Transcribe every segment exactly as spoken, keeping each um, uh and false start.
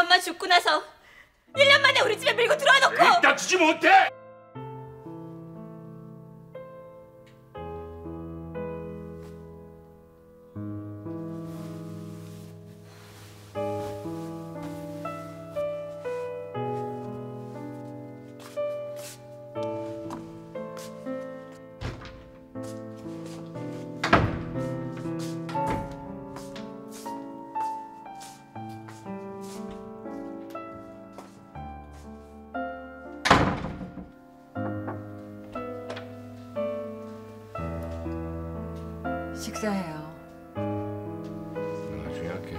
엄마 죽고 나서 일 년 만에 우리 집에 밀고 들어와 놓고 일단 주지 못해! 식사해요. 나중에 할게.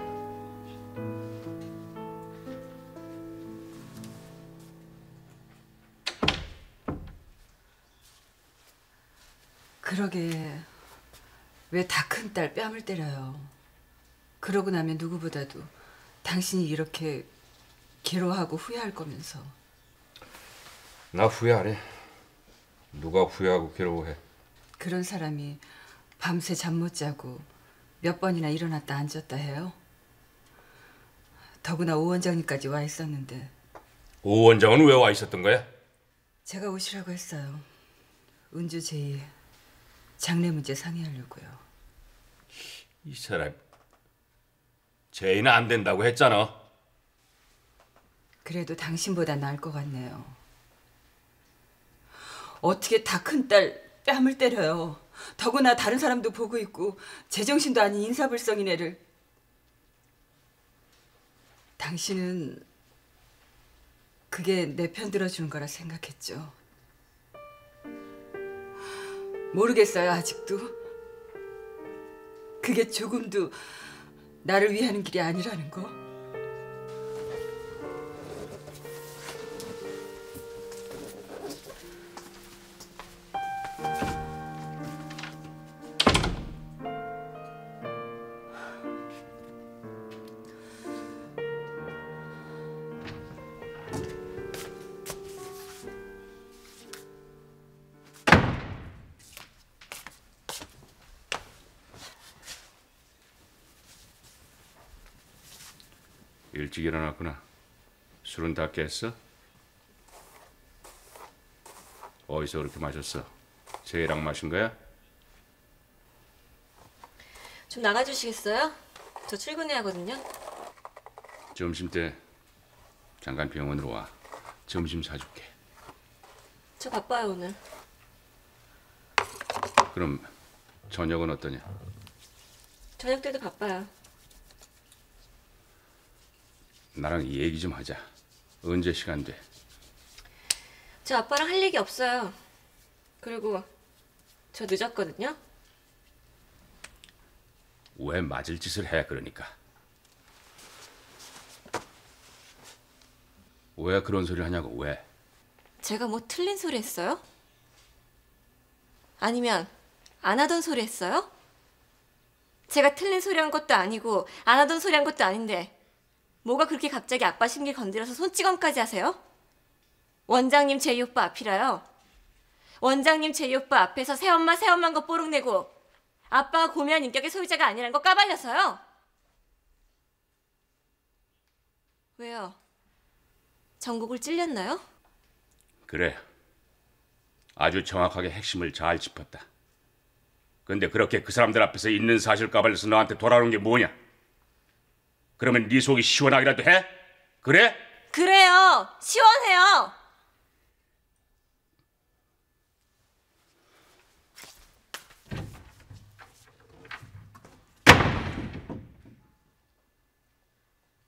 그러게 왜 다 큰 딸 뺨을 때려요. 그러고 나면 누구보다도 당신이 이렇게 괴로워하고 후회할 거면서. 나 후회 안 해. 누가 후회하고 괴로워해. 그런 사람이 밤새 잠 못 자고 몇 번이나 일어났다 앉았다 해요. 더구나 오 원장님까지 와 있었는데. 오 원장은 왜 와 있었던 거야? 제가 오시라고 했어요. 은주 제이 장례 문제 상의하려고요. 이 사람 제이는 안 된다고 했잖아. 그래도 당신보다 나을 것 같네요. 어떻게 다 큰 딸 뺨을 때려요. 더구나 다른 사람도 보고 있고 제정신도 아닌 인사불성인 애를. 당신은 그게 내 편 들어주는 거라 생각했죠. 모르겠어요, 아직도. 그게 조금도 나를 위하는 길이 아니라는 거. 일찍 일어났구나. 술은 다 깼어? 어디서 그렇게 마셨어? 제이랑 마신 거야? 좀 나가주시겠어요? 저 출근해야 하거든요. 점심때 잠깐 병원으로 와. 점심 사줄게. 저 바빠요 오늘. 그럼 저녁은 어떠냐? 저녁 때도 바빠요. 나랑 얘기 좀 하자. 언제 시간 돼? 저 아빠랑 할 얘기 없어요. 그리고 저 늦었거든요. 왜 맞을 짓을 해 그러니까? 왜 그런 소리를 하냐고. 왜? 제가 뭐 틀린 소리 했어요? 아니면 안 하던 소리 했어요? 제가 틀린 소리 한 것도 아니고 안 하던 소리 한 것도 아닌데 뭐가 그렇게 갑자기 아빠 심길 건드려서 손찌검까지 하세요? 원장님 제이 오빠 앞이라요. 원장님 제이 오빠 앞에서 새엄마 새엄마인 거 뽀록내고 아빠가 고매한 인격의 소유자가 아니라는 거 까발려서요. 왜요? 전곡을 찔렸나요? 그래. 아주 정확하게 핵심을 잘 짚었다. 근데 그렇게 그 사람들 앞에서 있는 사실 까발려서 너한테 돌아오는 게 뭐냐? 그러면 네 속이 시원하기라도 해? 그래? 그래요. 시원해요.